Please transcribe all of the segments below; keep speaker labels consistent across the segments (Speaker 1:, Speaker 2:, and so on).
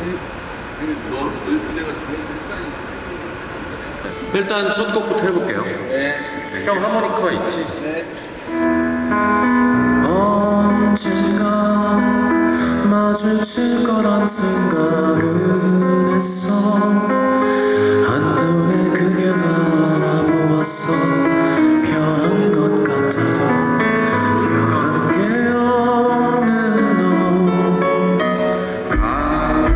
Speaker 1: 일단 첫 곡부터 해볼게요.
Speaker 2: 네.
Speaker 1: 형 하모니카 있지?
Speaker 2: 네.
Speaker 3: 언젠가 마주칠 거란 생각은 했어. 한눈에 그냥 알아보았어. 변한 것 같아도 변한 게 없는 너. 가끔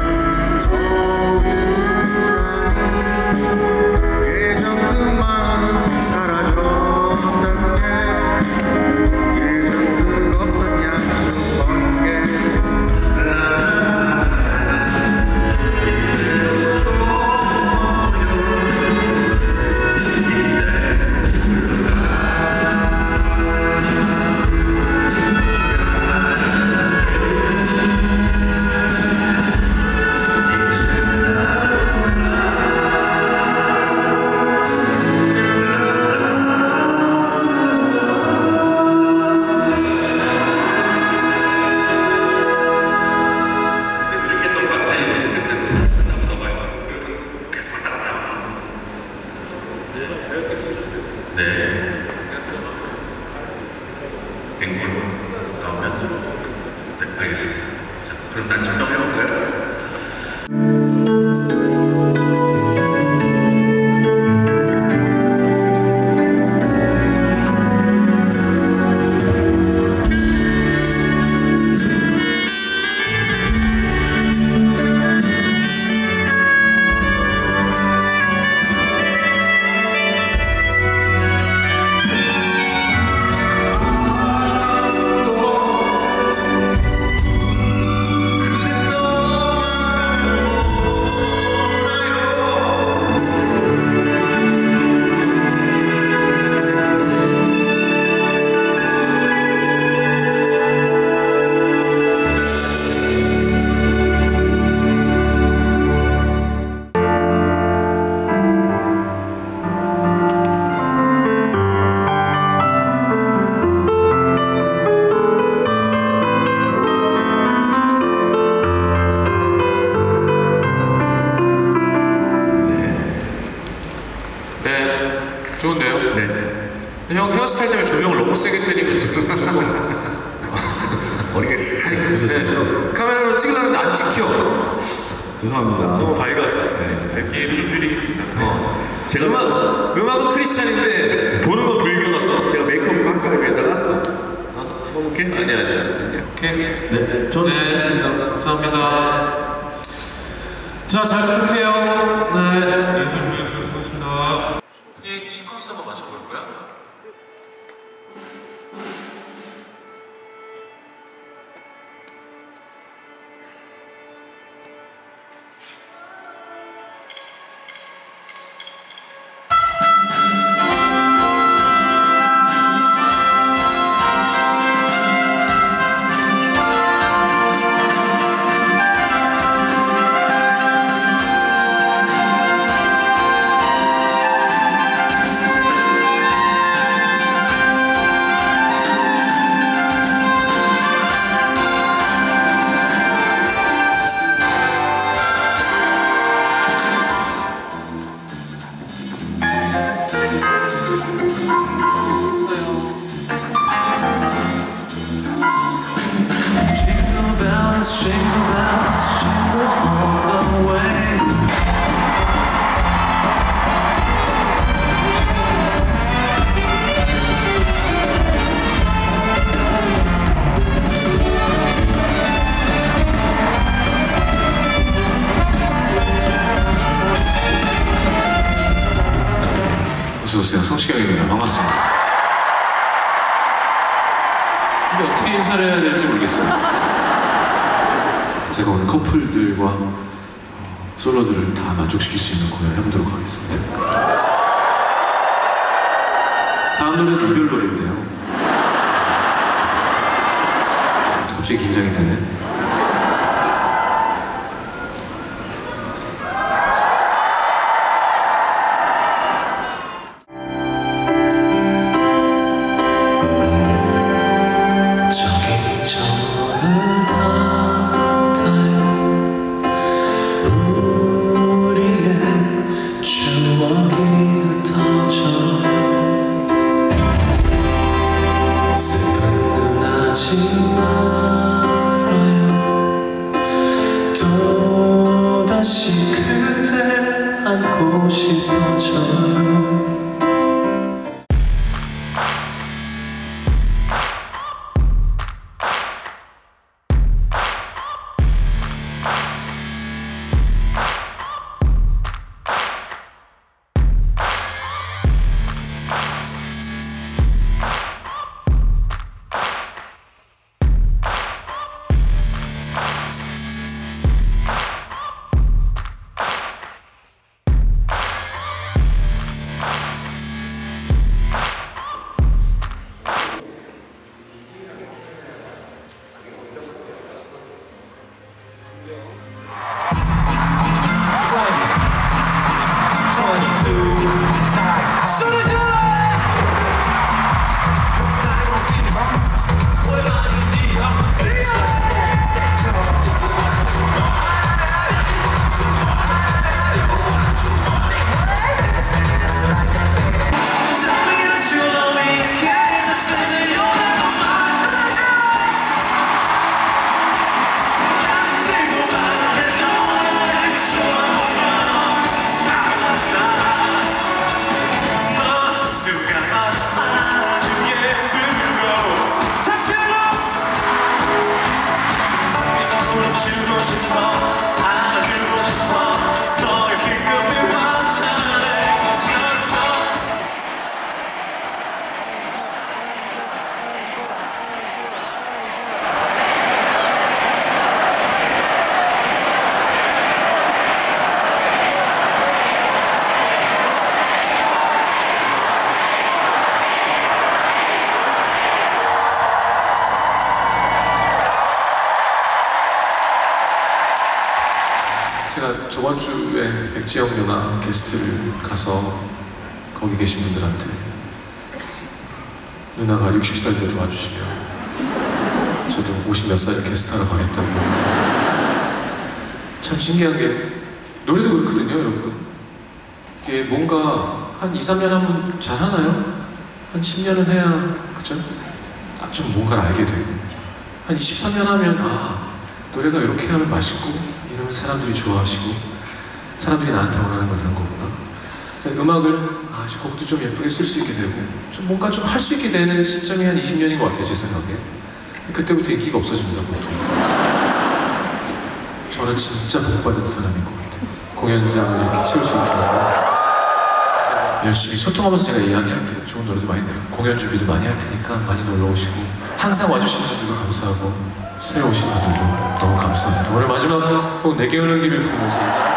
Speaker 3: 서운하니 예전 그 마음 사라졌던 게 예전 그것만 약속 버린 게 그럼 난 점검해볼까요?
Speaker 1: 좋은데요?
Speaker 3: 네.
Speaker 1: 형 헤어스타일 때문에 조명을 너무 세게 때리면 지금 조금
Speaker 3: 머리가 살짝 부서졌어요.
Speaker 1: 카메라로 찍으려는데 안 찍혀.
Speaker 3: 죄송합니다.
Speaker 1: 너무 밝아서.
Speaker 3: 네.
Speaker 1: 밝기를 좀 줄이겠습니다. 제가 음악은 크리스찬인데 보는 건 불교였어.
Speaker 3: 제가 메이크업 깜깜이 위에다가 해볼게.
Speaker 1: 아니야. 오케이.
Speaker 3: 네, 저는 좋습니다.
Speaker 1: 감사합니다. 자, 잘 부탁해요. 네. 수고하셨습니다. 오프닝 시퀀스 한번 맞춰볼 거야? 어서오세요. 성시경입니다. 반갑습니다. 근데 어떻게 인사를 해야 될지 모르겠어요. 제가 오늘 커플들과 솔로들을 다 만족시킬 수 있는 공연을 해보도록 하겠습니다. 다음 노래는 이별 노래인데요. 갑자기 긴장이 되네.
Speaker 2: 또다시 그대 안고 싶어져요.
Speaker 1: 제가 저번 주에 백지영 누나 게스트를 가서 거기 계신 분들한테 누나가 60살 때도 와주시면 저도 50 몇 살에 게스트하러 가겠다고. 참 신기한 게 노래도 그렇거든요, 여러분. 이게 뭔가 한 2, 3년 하면 잘하나요? 한 10년은 해야, 그쵸? 좀 뭔가를 알게 되고 한 23년 하면 노래가 이렇게 하면 맛있고 이러면 사람들이 좋아하시고 사람들이 나한테 원하는 건 이런 거구나. 음악을 곡도 좀 예쁘게 쓸 수 있게 되고 좀 뭔가 좀 할 수 있게 되는 시점이 한 20년인 것 같아요, 제 생각에. 그때부터 인기가 없어집니다, 보통. 저는 진짜 복받은 사람인 것 같아요. 공연장을 이렇게 채울 수 있게 되고 열심히 소통하면서 제가 이야기할게요. 좋은 노래도 많이 내고 공연 준비도 많이 할 테니까 많이 놀러 오시고 항상 와주시는 분들도 감사하고 새로 오신 분들도 너무 감사합니다. 오늘 마지막 곡 내게 오는 길을 부르면서 인사.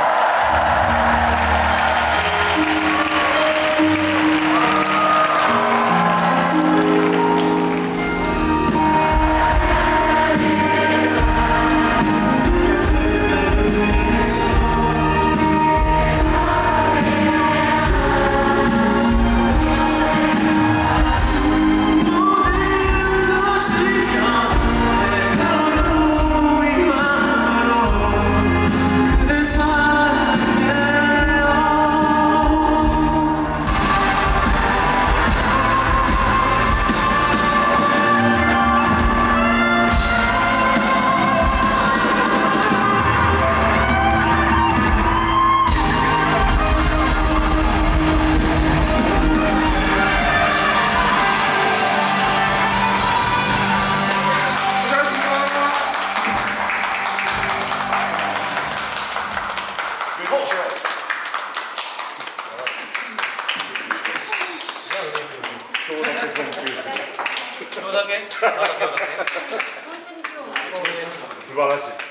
Speaker 4: 시원하게? 素晴らしい。